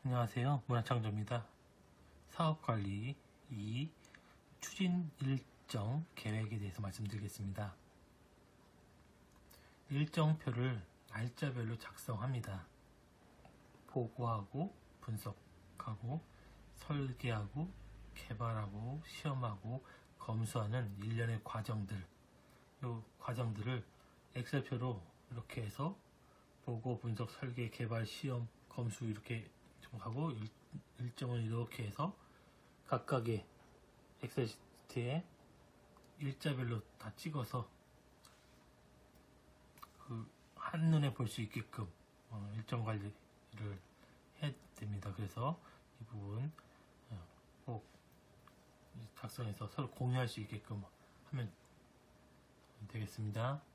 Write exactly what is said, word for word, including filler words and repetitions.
안녕하세요. 문화창조입니다. 사업관리 이 추진 일정 계획에 대해서 말씀드리겠습니다. 일정표를 날짜별로 작성합니다. 보고하고 분석하고 설계하고 개발하고 시험하고 검수하는 일련의 과정들, 이 과정들을 엑셀표로 이렇게 해서 보고, 분석, 설계, 개발, 시험, 검수 이렇게 하고 일, 일정을 이렇게 해서 각각의 엑셀 시트에 일자별로 다 찍어서 그 한눈에 볼 수 있게끔 어, 일정 관리를 해야 됩니다. 그래서 이 부분 어, 꼭 작성해서 서로 공유할 수 있게끔 하면 되겠습니다.